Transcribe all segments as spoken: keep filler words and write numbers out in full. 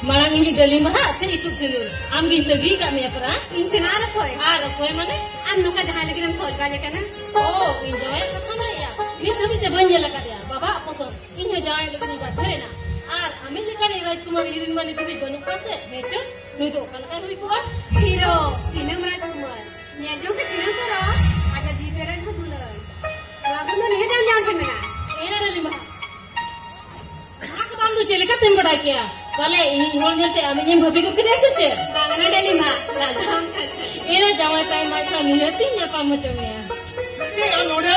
Malang ini dali maha se ikut senur. Am gintagi kami apa? Insinar koy. Ah, koy mana? Am nuka jahan lagi nam soal kali kana. Oh, enjoy sama ya. Ni kami te banyak lagi dia. Bapa apa so? Ini jahan lagi ni baca na. Ar amin lagi ni right kumar irin mani tu banu kase. Betul? Nudo kalau kan hui kuat. Hero, sinam right kumar. Nyajong ke hero tu ro. Aja jiberan hadulan. Lagu tu ni dah jangan kena. Ena dali maha. Aku tahu cile kat tempat aja. Kalau ini orang nanti amin yang babi kau kena saja. Bangna dali maha. Ladang kata. Ena jangan time masa ni nanti apa macamnya. Eh, anu dia.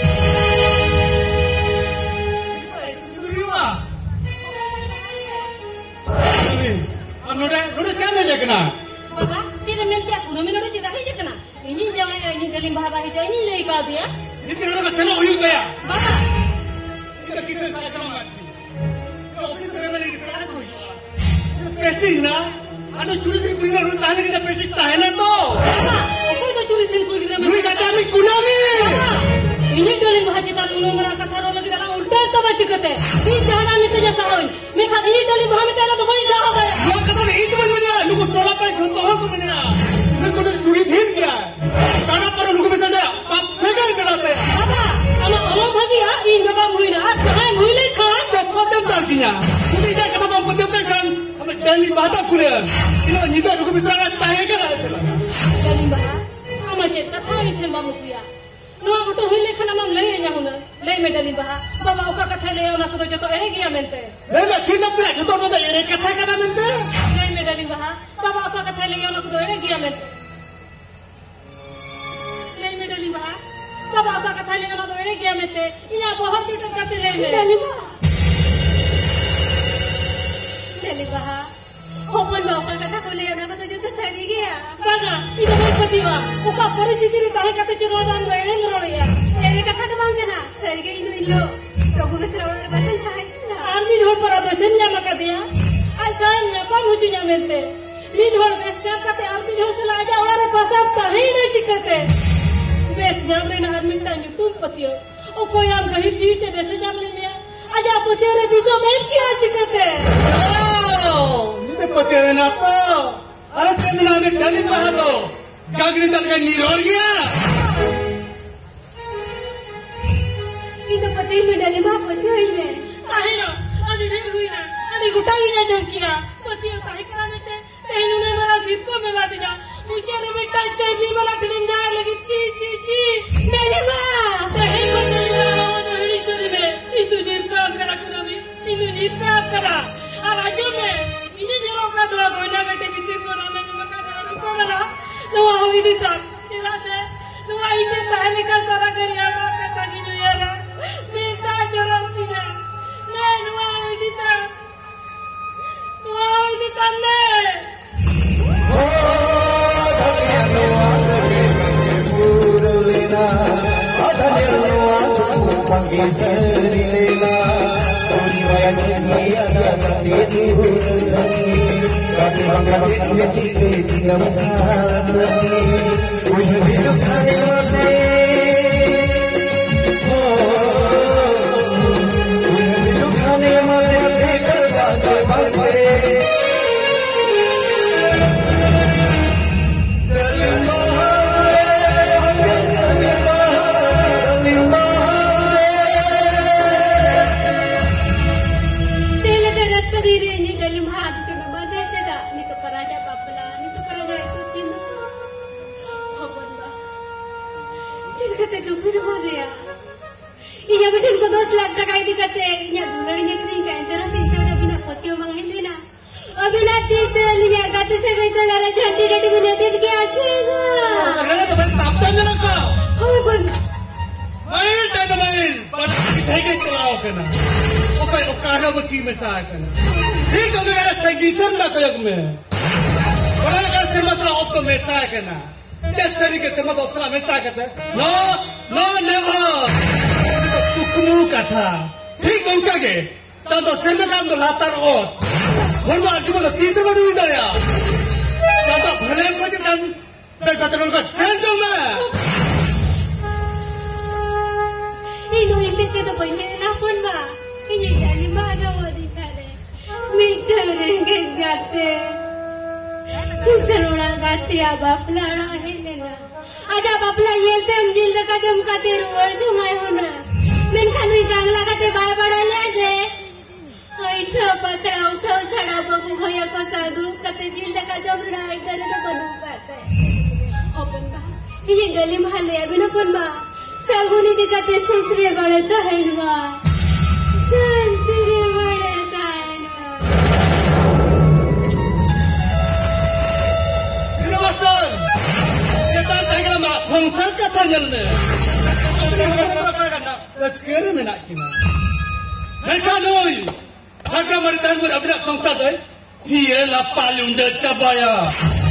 Anu dia, anu dia kena je kena. Bapa, cile minta aku, nama anu cita hijau kena. Ini jangan ini dali maha hijau ini lagi kau dia. Ini anu dia kesana uyut dia. Bapa. Kita kisah saya kamu. Office में मैंने दिखा है कोई painting ना अरे चूड़ी की कुड़ी ना ताने की जब पेटिंग ताहे ना तो कोई तो चूड़ी थी कुड़ी की कुड़ी का ताने कुना में ini dali bahasa kita ulo merah kata orang lagi dalam ulta tak baca kata ini jangan itu jasa hoy mereka ini dali bahasa kita ada banyak sahabat lo kata ni itu mana lu ko tola पर घंटो हो को mana मैं को चूड़ी थी क्या ताना पर लोग में सजा आप सेकंड कराते apa kalau orang bagi ya ini bapak muina kau muina kau cepat dan tarkinya ini dia kata bang penting kan हमें दिल्ली बात कुले ini निदा लोग में सजा ताहे करा dali bahasa ama cek kata itu mamu kuya Nuh aku tuh hilang karena mam leh nya huna leh medali bah bapa uka kata leh ona tu joto ere gya mente leh me kita tu joto joto ere kata kana mente leh medali bah bapa uka kata leh ona tu ere gya mente leh medali bah bapa uka kata leh ona tu ere gya mente ina bahar joto kate leh medali bah dali bah Hopon mau kata kata leh ona tu joto sari gya. Baga itu mau petiwa uka परिस्थिति रे ताहे kate चुरोदान रे ngoro ya ere kata tu bang kana sari gya inu ilo. Togu besar orang basan tahe. army dhol para besen nya maka dia asal nya pam huju nya mente mi dhol besen kate army dhol sala aja orang pasap tahe na chikate bes jam re na army ta yutum patio o ko yang gahi dite besen jam le me aja patio re biso me kya chikate oh ini patio na to अरे तेरे नाम में डली पढ़ा तो गागरी तल का नीर हो गया itu pati ini dali maha pati ini tahe na adi ढेर हुई ना adi गुटाई ना जम किया patio tahe kara mete tehnu ne mera sirko me बात जा मुझे ने बेटा चाहिए वाला ट्रेन जा लगी ची ची ची dali maha tahe ko na to hiri suri me itu nirka kara kurami itu nirka kara arajo me ini jero ka dua goina gate bitir ko na me maka na ko mala no hoy dita jela se no ai te tahne ka sara kariya ma kata ki no yara me ta joranti na ne no ai dita no ai dita ne oh dhaniya no aajale purlena adhaniya no aaju pangi sarilena tori vayani aga kate purleni kate banga chile chile dinam saati ujhe jo khane wase oh ujhe jo khane wase dekar baate baate Iya betul ko dos lakh taka idi kate inya dular inya kring ka entero tinta na bina potio manghil na abina tite linya gate se gate lara jhandi dati bina dit ke ache na अरे तो भाई साफ तो ना का hoy bon माइल ता माइल बस किथे के चलाओ करना ओ भाई ओ कानो को की में सा करना ठीक हो मेरा संगीसन ना कोयक में बड़ा कर से मसला ओ तो में सा करना जिस तरीके से मत ओसला में सा करते नो नो नेवर तुकमु कथा ठीक उनका के तो सिर में काम तो लाता रहो बोलो आज बोलो तीसरे को नहीं दया तो भले को जब मैं कहता हूँ का सेंड में inu inte te to pone na pon ba inya jani ma ga wadi tare mi tare ge gate. Kisan orang gate abap lara helena. Ada bapla yelte amjil deka jam kate ruar jumai hona. Men kanu gangla kate bay badale aje. Aitha patra utha chada babu bhaiya ko sadu kate jil deka jam rai kare to banu kate. Open ba. Ye gali mahale abina pun ba. Saguni dikate sukriye bade to helma. Santire bade taina. Sinamasan. Kita tagla ma sangsar kata ngelne. Sekarang mana kina? Mereka noi. Sakra maritan gur abina sangsar dai. Dia lapal unda cabaya.